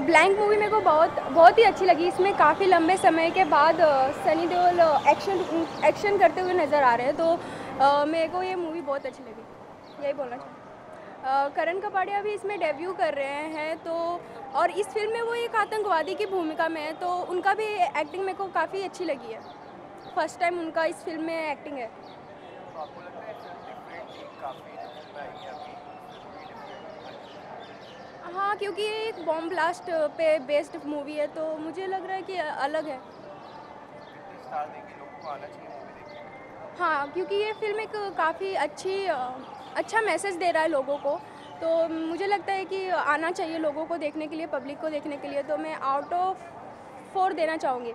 Blank movie मेरे को बहुत ही अच्छी लगी। इसमें काफ़ी लंबे समय के बाद सनी देओल एक्शन करते हुए नज़र आ रहे हैं, तो मेरे को ये मूवी बहुत अच्छी लगी, यही बोलना चाहूँ। करण कपाड़िया भी इसमें डेब्यू कर रहे हैं, तो और इस फिल्म में वो एक आतंकवादी की भूमिका में है, तो उनका भी एक्टिंग मेरे को काफ़ी अच्छी लगी है। फर्स्ट टाइम उनका इस फिल्म में एक्टिंग है। तो आपको लगता है फिल्म डिफरेंट थी काफ़ी जो फिल्म आई है अभी डिफरेंट? हाँ, क्योंकि ये एक बॉम्ब ब्लास्ट पे बेस्ड मूवी है, तो मुझे लग रहा है कि अलग है। कितने स्टार देंगे, लोगों को आना चाहिए मूवी देखने? हाँ, क्योंकि ये फ़िल्म एक काफ़ी अच्छा मैसेज दे रहा है लोगों को, तो मुझे लगता है कि आना चाहिए लोगों को देखने के लिए, पब्लिक को देखने के लिए, तो मैं आउट ऑफ 4 देना चाहूँगी।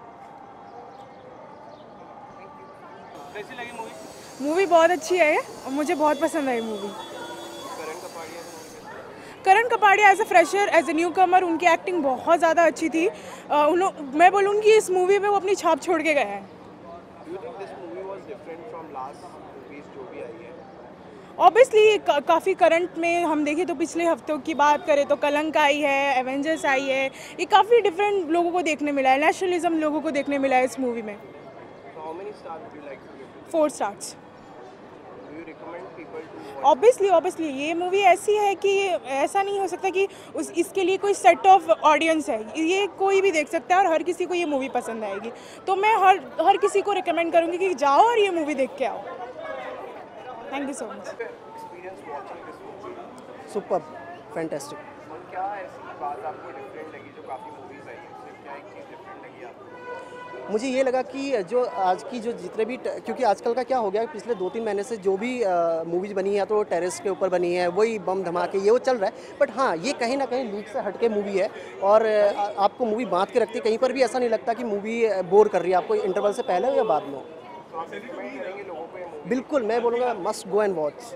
कैसी लगी मूवी? मूवी बहुत अच्छी है और मुझे बहुत पसंद आई मूवी। करण कपाड़िया की मूवी कैसी लगी? Karan Kapadia as a fresher, as a new comer, उनकी एक्टिंग बहुत ज़्यादा अच्छी थी। मैं बोलूँगी इस मूवी में वो अपनी छाप छोड़ के गए हैं। Do you think this movie was different from last movies जो भी आई है? ऑब्वियसली काफ़ी करंट में हम देखें तो पिछले हफ्तों की बात करें तो कलंक आई है, एवेंजर्स आई है, ये काफ़ी डिफरेंट लोगों को देखने मिला है, नेशनलिज्म लोगों को देखने मिला है इस मूवी में। So how many stars would you like to give to this? 4 stars. Do you recommend people to watch? Obviously ये मूवी ऐसी है कि ऐसा नहीं हो सकता कि इसके लिए कोई सेट ऑफ ऑडियंस है, ये कोई भी देख सकता है और हर किसी को ये मूवी पसंद आएगी। तो मैं हर किसी को रिकमेंड करूँगी कि जाओ और ये मूवी देख के आओ। Thank you so much. Experience watching this movie? Super fantastic. और क्या ऐसी बात आपको डिफरेंट लगी जो काफ़ी मूवीज आई है उससे क्या एक चीज़ डिफरेंट लगी आपको? मुझे ये लगा कि जो आज की जो जितने भी क्योंकि आजकल का क्या हो गया है, पिछले 2-3 महीने से जो भी मूवीज़ बनी है तो टेरेस के ऊपर बनी है, वही बम धमाके ये वो चल रहा है। बट हाँ, ये कहीं ना कहीं लीक से हटके मूवी है और आपको मूवी बांध के रखती है। कहीं पर भी ऐसा नहीं लगता कि मूवी बोर कर रही है आपको, इंटरवल से पहले हो या बाद में हो। तो आप रिकमेंड करेंगे लोगों को ये मूवी? बिल्कुल, मैं बोलूँगा मस्ट गो एंड वॉच।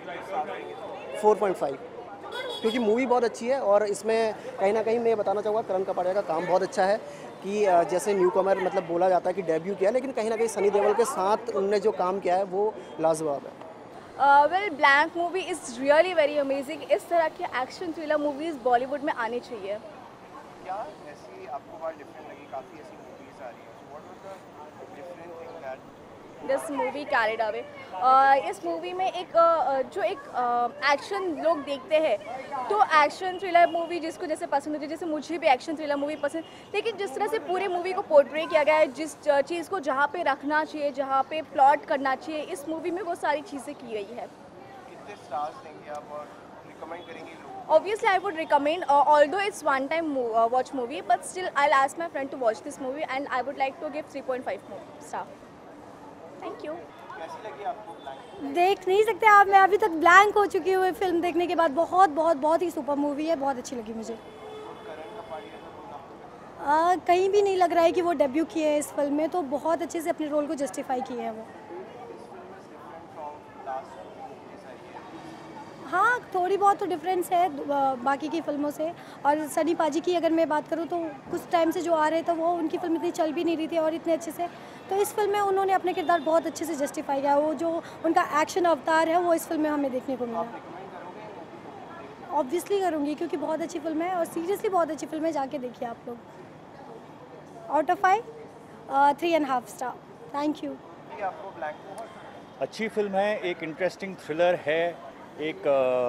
4.5, क्योंकि मूवी बहुत अच्छी है और इसमें कहीं ना कहीं मैं बताना चाहूँगा करण कपाड़िया का काम बहुत अच्छा है कि जैसे न्यू कमर मतलब बोला जाता है कि डेब्यू किया, लेकिन कहीं ना कहीं सनी देओल के साथ उनने जो काम किया है वो लाजवाब है। Well Blank movie is really very amazing. इस तरह की एक्शन थ्रिलर मूवीज़ बॉलीवुड में आनी चाहिए। क्या ऐसी आपको बात डिफरेंट लगी? काफ़ी ऐसी मूवीज आ रही है, what was the different thing that this movie carried away. इस मूवी में एक एक्शन लोग देखते हैं, तो एक्शन थ्रिलर मूवी जिसको जैसे पसंद होती है, जैसे मुझे भी एक्शन थ्रिलर मूवी पसंद, लेकिन जिस तरह से पूरी मूवी को पोर्ट्रे किया गया है, जिस चीज़ को जहाँ पे रखना चाहिए, जहाँ पे प्लॉट करना चाहिए, इस मूवी में वो सारी चीज़ें की गई है। कितने स्टार्स देंगे आप और रिकमेंड करेंगे लोगों को? Obviously, I would recommend, although it's one-time watch movie, but still I'll ask my friend to watch this movie, and I would like to give 3.5 star. Thank you. कैसी लगी आपको ब्लैंक? देख नहीं सकते आप, मैं अभी तक ब्लैंक हो चुकी हूँ फिल्म देखने के बाद। बहुत ही सुपर मूवी है, बहुत अच्छी लगी मुझे। करण कपाड़िया का रोल आपको कैसा लगा? कहीं भी नहीं लग रहा है कि वो डेब्यू किए हैं इस फिल्म में, तो बहुत अच्छे से अपने रोल को जस्टिफाई किए हैं वो। This film is different from last movies आई है? हाँ, थोड़ी बहुत तो डिफरेंस है बाकी की फिल्मों से। और सनी पाजी की अगर मैं बात करूँ तो कुछ टाइम से जो आ रहे थे वो उनकी फिल्म इतनी चल भी नहीं रही थी और इतने अच्छे से, तो इस फिल्म में उन्होंने अपने किरदार बहुत अच्छे से जस्टिफाई किया। वो जो उनका एक्शन अवतार है वो इस फिल्म में हमें देखने को मिला। ऑब्वियसली करूँगी क्योंकि बहुत अच्छी फिल्म है और सीरियसली बहुत अच्छी फिल्म है, जाके देखिए आप लोग। Out of 5 3.5 star. Thank you. ये आपको ब्लैंक अच्छी फिल्म है, एक इंटरेस्टिंग थ्रिलर है, एक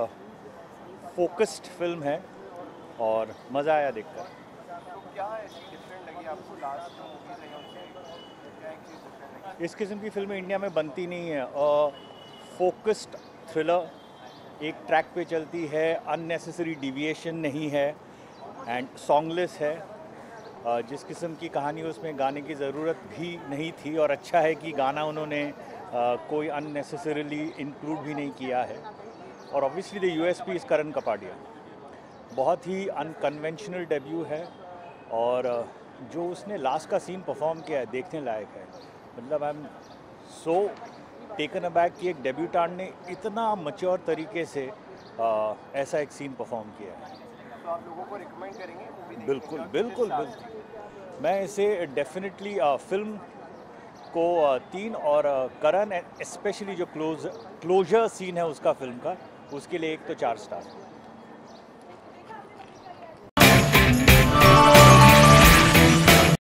फोकस्ड फिल्म है और मज़ा आया देखकर। तो क्या ऐसी डिफरेंट लगी आपको लास्ट जो मूवीज आई उनसे? क्या एक चीज़ डिफरेंट लगी? इस किस्म की फिल्में इंडिया में बनती नहीं है। फोकस्ड थ्रिलर, एक ट्रैक पे चलती है, अननेसेसरी डिविएशन नहीं है एंड सॉन्गलेस है। जिस किस्म की कहानी उसमें गाने की ज़रूरत भी नहीं थी और अच्छा है कि गाना उन्होंने कोई अननेसेसरीली इंक्लूड भी नहीं किया है। और obviously the USP is Karan Kapadia. बहुत ही अनकन्वेंशनल डेब्यू है और जो उसने लास्ट का सीन परफॉर्म किया है देखने लायक है। मतलब I am so taken aback कि एक डेब्यूटांट ने इतना मैच्योर तरीके से ऐसा एक सीन परफॉर्म किया है। तो आप लोगों को रिकमेंड करेंगे मूवी देखने बिल्कुल का? बिल्कुल कितने बिल्कुल stars? मैं इसे डेफिनेटली फिल्म को 3 और करण स्पेशली जो क्लोजर सीन है उसका फिल्म का, उसके लिए 1 तो 4 स्टार।